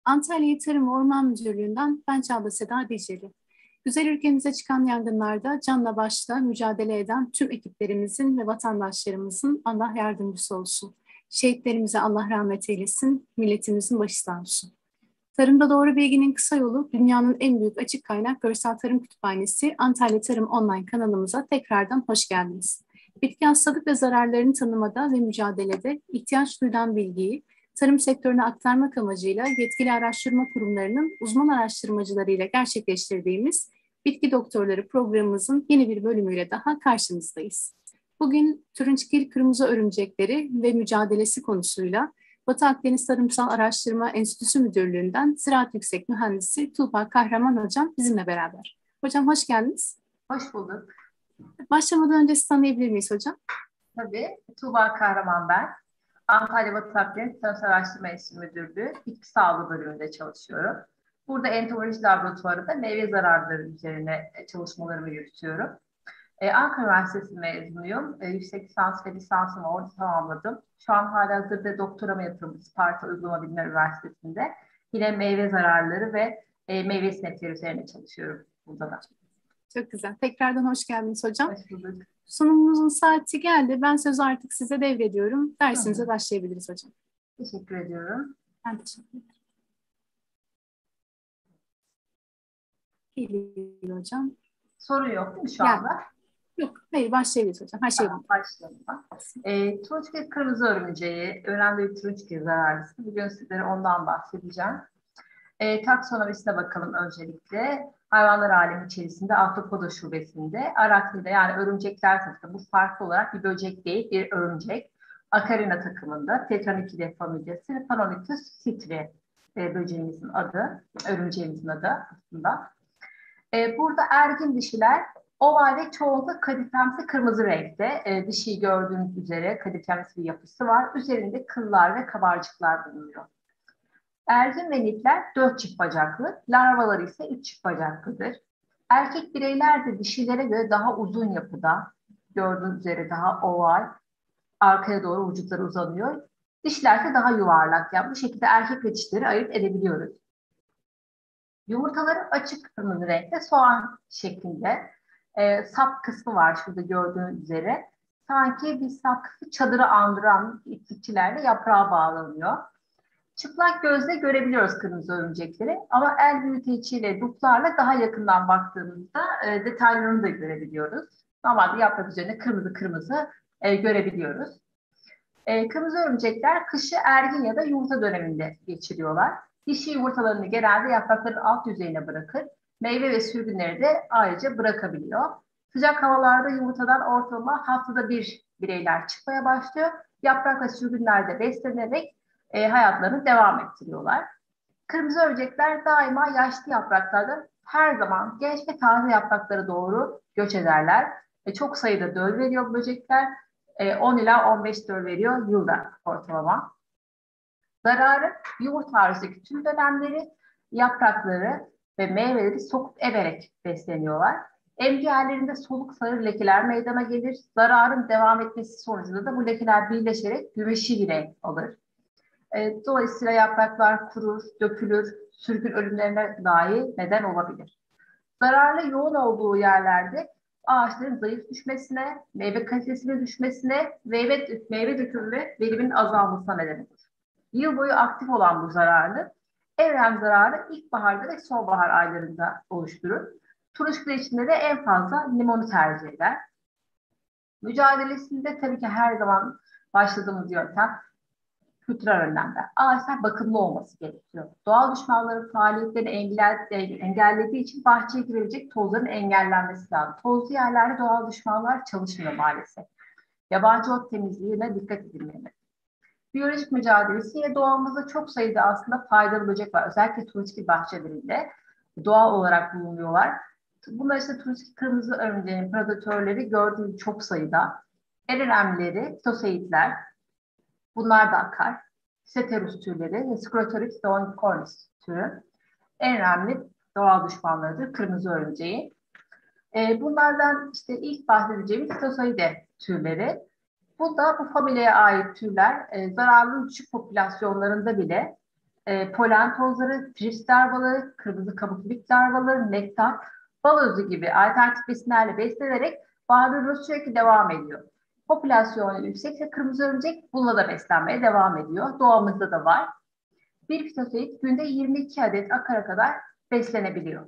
Antalya Tarım ve Orman Müdürlüğü'nden ben Çağla Seda Diceli. Güzel ülkemize çıkan yangınlarda canla başla mücadele eden tüm ekiplerimizin ve vatandaşlarımızın Allah yardımcısı olsun. Şehitlerimize Allah rahmet eylesin, milletimizin başı sağ olsun. Tarımda Doğru Bilginin kısa yolu, dünyanın en büyük açık kaynak görsel tarım kütüphanesi Antalya Tarım Online kanalımıza tekrardan hoş geldiniz. Bitki hastalık ve zararlarını tanımada ve mücadelede ihtiyaç duyulan bilgiyi tarım sektörüne aktarmak amacıyla yetkili araştırma kurumlarının uzman araştırmacılarıyla gerçekleştirdiğimiz Bitki Doktorları programımızın yeni bir bölümüyle daha karşınızdayız. Bugün turunçgil kırmızı örümcekleri ve mücadelesi konusuyla Batı Akdeniz Tarımsal Araştırma Enstitüsü Müdürlüğü'nden Ziraat Yüksek Mühendisi Tuğba Kahraman Hocam bizimle beraber. Hocam hoş geldiniz. Hoş bulduk. Başlamadan önce sizi tanıyabilir miyiz hocam? Tabii. Tuğba Kahraman ben. Antalya Batı Akdeniz Tarımsal Araştırma Enstitüsü Müdürlüğü Bitki Sağlığı bölümünde çalışıyorum. Burada entomoloji laboratuvarında meyve zararları üzerine çalışmalarımı yürütüyorum. Ankara Üniversitesi mezunuyum. Yüksek lisans ve lisansımı orada tamamladım. Şu an halihazırda doktoramı yapıyorum Isparta Uygulama Bilimler Üniversitesi'nde. Yine meyve zararları ve meyve sinekleri üzerine çalışıyorum burada da. Çok güzel. Tekrardan hoş geldiniz hocam. Hoş bulduk. Sunumumuzun saati geldi. Ben sözü artık size devrediyorum. Dersinize başlayabiliriz hocam. Teşekkür ediyorum. Ben teşekkür ederim. Geliyor hocam. Soru yok değil mi şu anda? Yok, hayır başlayabiliriz hocam. Her şey var. Başlayalım. Turunçgil kırmızı örümceği, önemli bir turunçgil zararlısı. Bugün sizlere ondan bahsedeceğim. Taksonomisine bakalım öncelikle. Hayvanlar alemi içerisinde Arthropoda şubesinde Arachnida yani örümcekler sınıfında. Bu farklı olarak bir böcek değil, bir örümcek. Acarina takımında Tetramychidae familyası Phanolitus citri böceğimizin adı, örümceğimizin adı aslında. Burada ergin dişiler oval ve çoğunlukla kadifemsi kırmızı renkte. Dişiyi gördüğünüz üzere kadifemsi bir yapısı var. Üzerinde kıllar ve kabarcıklar bulunuyor. Ergin ve nitler 4 çift bacaklı, larvaları ise 3 çift bacaklıdır. Erkek bireyler de dişilere göre daha uzun yapıda, gördüğünüz üzere daha oval, arkaya doğru vücutları uzanıyor. Dişiler ise daha yuvarlak. Yani bu şekilde erkek ve dişileri ayırt edebiliyoruz. Yumurtaları açık kırmızı renkte, soğan şeklinde. Sap kısmı var şurada gördüğünüz üzere. Sanki bir sap kısmı çadırı andıran iplikçilerle yaprağa bağlanıyor. Çıplak gözle görebiliyoruz kırmızı örümcekleri ama el büyüteciyle, luplarla daha yakından baktığımızda detaylarını da görebiliyoruz. Normalde yaprak üzerinde kırmızı kırmızı görebiliyoruz. Kırmızı örümcekler kışı ergin ya da yumurta döneminde geçiriyorlar. Dişi yumurtalarını genelde yaprakların alt yüzeyine bırakır. Meyve ve sürgünleri de ayrıca bırakabiliyor. Sıcak havalarda yumurtadan ortalama haftada bir bireyler çıkmaya başlıyor. Yaprak ve sürgünlerde beslenerek hayatlarını devam ettiriyorlar. Kırmızı örümcekler daima yaşlı yapraklardan her zaman genç ve taze yapraklara doğru göç ederler. Çok sayıda döl veriyor bu böcekler. 10 ila 15 döl veriyor yılda ortalama. Zararı yumurta haricindeki tüm dönemleri, yaprakları ve meyveleri sokup emerek besleniyorlar. Embriyolarında soluk sarı lekeler meydana gelir. Zararın devam etmesi sonucunda da bu lekeler birleşerek güveşi bir renk alır. Dolayısıyla yapraklar kurur, dökülür, sürgün ölümlerine dahi neden olabilir. Zararlı yoğun olduğu yerlerde ağaçların zayıf düşmesine, meyve kalitesinin düşmesine, meyve dökümü ve verimin azalmasına neden olur. Yıl boyu aktif olan bu zararlı, en önemli zararı ilkbaharda ve sonbahar aylarında oluşturur. Turunçgil içinde de en fazla limonu tercih eder. Mücadelesinde tabii ki her zaman başladığımız yöntem kültürel önlemler. Ağaçlar bakımlı olması gerekiyor. Doğal düşmanların faaliyetlerini engellediği için bahçeye girebilecek tozların engellenmesi lazım. Tozlu yerlerde doğal düşmanlar çalışmıyor maalesef. Yabancı ot temizliğine dikkat edilmeli. Biyolojik mücadelesi yine doğamızda çok sayıda aslında faydalı böcek var. Özellikle turunçgil bahçelerinde doğal olarak bulunuyorlar. Bunlar işte turunçgil kırmızı örümceğin predatörleri gördüğünüz çok sayıda. En önemlileri fitoseyitler. Bunlar da akar. Ceterus türleri ve Scrotorix donicornis türü. En önemli doğal düşmanlarıdır kırmızı örümceği. Bunlardan işte ilk bahsedeceğimiz Phytosaide türleri. Bu da bu familyaya ait türler zararlı küçük popülasyonlarında bile polen tozları, trips larvaları, kırmızı kabuklu bit larvaları, nektar, bal özü gibi alternatif besinlerle beslenerek varlığı sürekli devam ediyor. Popülasyonu yüksekse kırmızı örümcek bununla da beslenmeye devam ediyor. Doğamızda da var. Bir fitosit günde 22 adet akara kadar beslenebiliyor.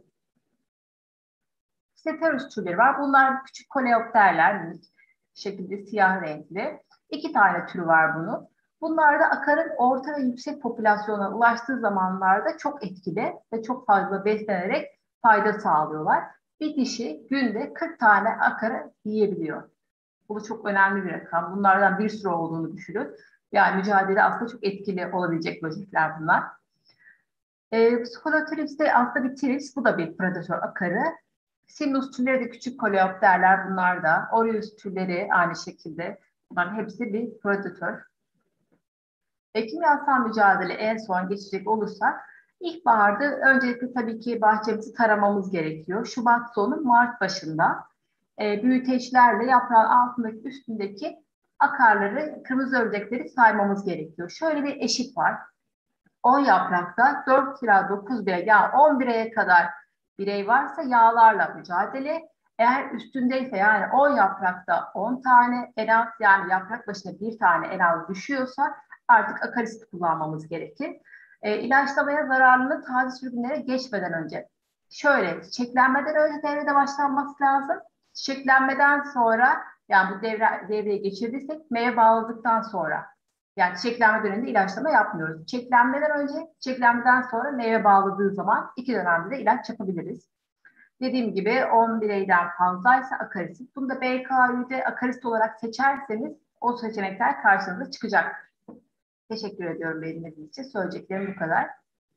Ceteris türleri var. Bunlar küçük koleopterler, minik şekilde siyah renkli. 2 tane türü var bunun. Bunlar da akarın orta ve yüksek popülasyona ulaştığı zamanlarda çok etkili ve çok fazla beslenerek fayda sağlıyorlar. Bir dişi günde 40 tane akarı yiyebiliyor. Bu çok önemli bir rakam. Bunlardan bir sürü olduğunu düşünün. Yani mücadele aslında çok etkili olabilecek böcekler bunlar. Scolotrips de aslında bir trips, bu da bir predatör akarı. Simnus türleri de küçük koleopterler bunlar da. Orius türleri aynı şekilde. Bunların hepsi bir predatör. Kimyasal mücadele en son geçecek olursak, ilkbaharda öncelikle tabii ki bahçemizi taramamız gerekiyor. Şubat sonu, Mart başında büyüteçlerle yaprağın altındaki, üstündeki akarları, kırmızı ördekleri saymamız gerekiyor. Şöyle bir eşik var. 10 yaprakta 4 ila 9 birey, yani 10 bireye kadar birey varsa yağlarla mücadele. Eğer üstündeyse, yani 10 yaprakta 10 tane en az, yani yaprak başına bir tane en az düşüyorsa artık akarisit kullanmamız gerekir. İlaçlamaya zararlı taze sürgünlere geçmeden önce, şöyle çiçeklenmeden önce devrede başlanması lazım. Çiçeklenmeden sonra, yani bu devreye geçirdiysek meyve bağladıktan sonra, yani çiçeklenme döneminde ilaçlama yapmıyoruz. Çiçeklenmeden önce, çiçeklenmeden sonra meyve bağladığı zaman 2 dönemde de ilaç yapabiliriz. Dediğim gibi 10 bireyden fazlaysa akarisit. Bunu da BKÜ'de akarisit olarak seçerseniz o seçenekler karşınıza çıkacak. Teşekkür ediyorum benimlediğiniz için. Söyleyeceklerim bu kadar.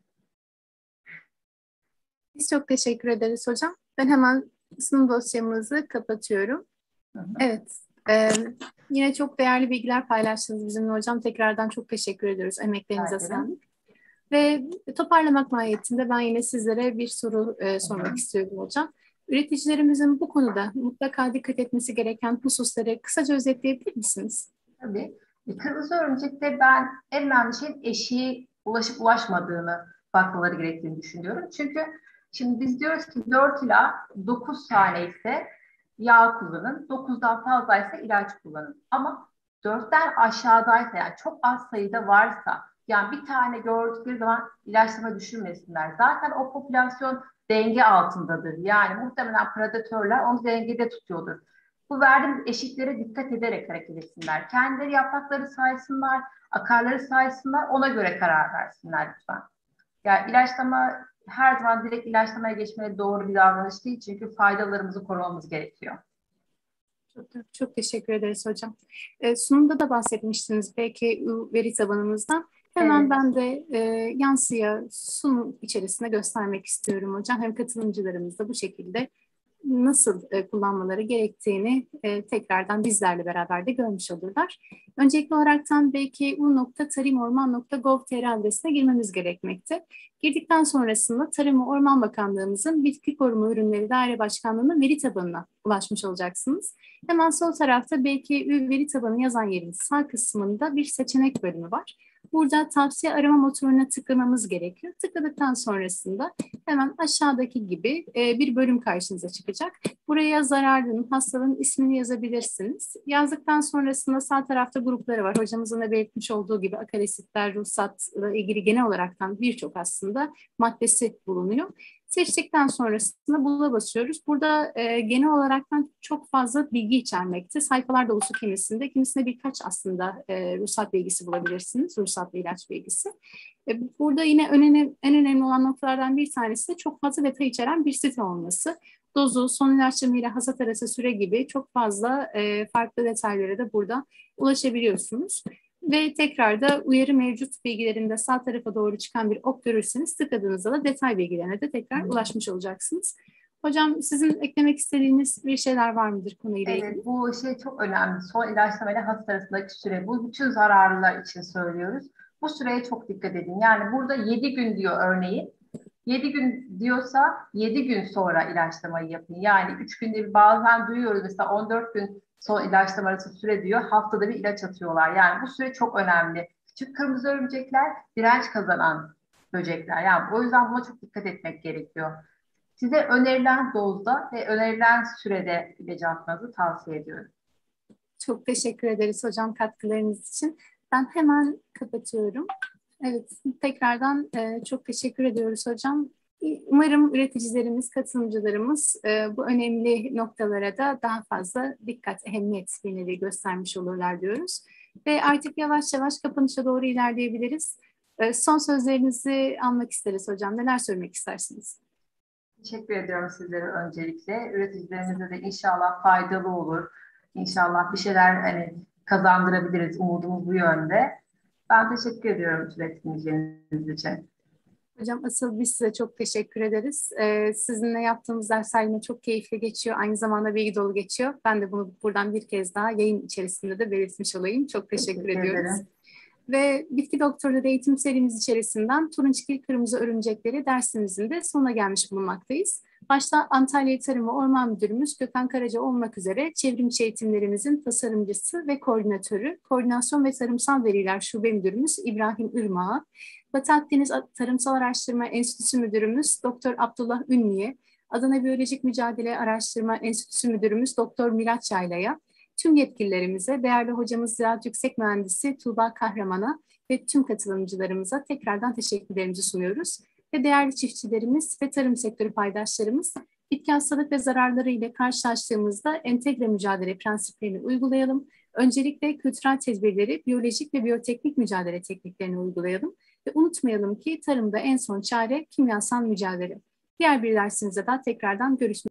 Biz çok teşekkür ederiz hocam. Ben hemen sunum dosyamızı kapatıyorum. Hı hı. Evet. Yine çok değerli bilgiler paylaştınız bizimle hocam. Tekrardan çok teşekkür ediyoruz. Emeklerinize sağlık. Ve toparlamak mahiyetinde ben yine sizlere bir soru sormak istiyorum hocam. Üreticilerimizin bu konuda mutlaka dikkat etmesi gereken hususları kısaca özetleyebilir misiniz? Tabii. Kırmızı örümcekte ben en önemli şeyin eşiğe ulaşıp ulaşmadığını bakmaları gerektiğini düşünüyorum. Çünkü şimdi biz diyoruz ki 4 ila 9 tane ise yağ kullanın, 9'dan fazlaysa ilaç kullanın. Ama 4'ten aşağıdaysa, yani çok az sayıda varsa, yani bir tane gördükleri zaman ilaçlama düşürmesinler. Zaten o popülasyon denge altındadır. Yani muhtemelen predatörler onu dengede tutuyordur. Bu verdiğimiz eşiklere dikkat ederek hareket etsinler. Kendileri yaprakları saysınlar, akarları saysınlar, ona göre karar versinler lütfen. Yani ilaçlama, her zaman direkt ilaçlamaya geçmeye doğru bir davranış değil. Çünkü faydalarımızı korumamız gerekiyor. Çok teşekkür ederiz hocam. Sunumda da bahsetmiştiniz belki veri tabanımızdan. Hemen Evet. ben de yansıya sunum içerisinde göstermek istiyorum hocam. Hem katılımcılarımız da bu şekilde nasıl kullanmaları gerektiğini tekrardan bizlerle beraber de görmüş olurlar. Öncelikli olaraktan bku.tarimorman.gov.tr adresine girmemiz gerekmekte. Girdikten sonrasında Tarım ve Orman Bakanlığımızın Bitki Koruma Ürünleri Daire Başkanlığı'nın veri tabanına ulaşmış olacaksınız. Hemen sol tarafta BKÜ veri tabanı yazan yerin sağ kısmında bir seçenek bölümü var. Burada tavsiye arama motoruna tıklamamız gerekiyor. Tıkladıktan sonrasında hemen aşağıdaki gibi bir bölüm karşınıza çıkacak. Buraya zararlının, hastalığın ismini yazabilirsiniz. Yazdıktan sonrasında sağ tarafta grupları var. Hocamızın da belirtmiş olduğu gibi akaresitler, ruhsatla ilgili genel olaraktan birçok aslında maddesi bulunuyor. Seçtikten sonrasında bula basıyoruz. Burada genel olaraktan çok fazla bilgi içermekte. Sayfalar dolusu kimisinde birkaç aslında ruhsat bilgisi bulabilirsiniz. Ruhsatlı ilaç bilgisi. Burada yine en önemli olan noktalardan bir tanesi de çok fazla detay içeren bir site olması. Dozu, son ilaçlama ile hasat arası süre gibi çok fazla farklı detaylara da burada ulaşabiliyorsunuz. Ve tekrar da uyarı mevcut bilgilerinde sağ tarafa doğru çıkan bir ok görürseniz tıkladığınızda da detay bilgilerine de tekrar ulaşmış olacaksınız. Hocam sizin eklemek istediğiniz bir şeyler var mıdır konuyla ilgili? Evet, bu şey çok önemli. Son ilaçlama ile hasat arasındaki süre. Bu bütün zararlılar için söylüyoruz. Bu süreye çok dikkat edin. Yani burada 7 gün diyor örneğin. 7 gün diyorsa 7 gün sonra ilaçlamayı yapın. Yani 3 günde bir, bazen duyuyoruz mesela 14 gün son ilaçlama arası süre diyor. Haftada bir ilaç atıyorlar. Yani bu süre çok önemli. Küçük kırmızı örümcekler direnç kazanan böcekler. Yani o yüzden buna çok dikkat etmek gerekiyor. Size önerilen dozda ve önerilen sürede ilacı atmanızı tavsiye ediyorum. Çok teşekkür ederiz hocam katkılarınız için. Ben hemen kapatıyorum. Evet, tekrardan çok teşekkür ediyoruz hocam. Umarım üreticilerimiz, katılımcılarımız bu önemli noktalara da daha fazla dikkat, ehemmiyet bir nevi göstermiş olurlar diyoruz. Ve artık yavaş yavaş kapanışa doğru ilerleyebiliriz. Son sözlerinizi almak isteriz hocam. Neler söylemek istersiniz? Teşekkür ediyorum sizlere öncelikle. Üreticilerimize de inşallah faydalı olur. İnşallah bir şeyler hani kazandırabiliriz. Umudumuz bu yönde. Ben teşekkür ediyorum üreticileriniz için. Hocam asıl biz size çok teşekkür ederiz. Sizinle yaptığımız dersler yine çok keyifli geçiyor. Aynı zamanda bilgi dolu geçiyor. Ben de bunu buradan bir kez daha yayın içerisinde de belirtmiş olayım. Çok teşekkür ediyoruz. Ederim. Ve bitki doktorları eğitim serimiz içerisinden turunçgil kırmızı örümcekleri dersimizin de sonuna gelmiş bulunmaktayız. Başta Antalya Tarım ve Orman Müdürümüz Gökhan Karaca olmak üzere çevrimçi eğitimlerimizin tasarımcısı ve koordinatörü, Koordinasyon ve Tarımsal Veriler Şube Müdürümüz İbrahim Irmak'a, Batı Akdeniz Tarımsal Araştırma Enstitüsü Müdürümüz Doktor Abdullah Ünlü'ye, Adana Biyolojik Mücadele Araştırma Enstitüsü Müdürümüz Doktor Miraç Yayla'ya, tüm yetkililerimize, değerli hocamız Ziraat Yüksek Mühendisi Tuğba Kahraman'a ve tüm katılımcılarımıza tekrardan teşekkürlerimizi sunuyoruz. Ve değerli çiftçilerimiz ve tarım sektörü paydaşlarımız, bitki hastalık ve zararları ile karşılaştığımızda entegre mücadele prensiplerini uygulayalım. Öncelikle kültürel tedbirleri, biyolojik ve biyoteknik mücadele tekniklerini uygulayalım. Ve unutmayalım ki tarımda en son çare kimyasal mücadele. Diğer bir dersimizde daha tekrardan görüşmek üzere.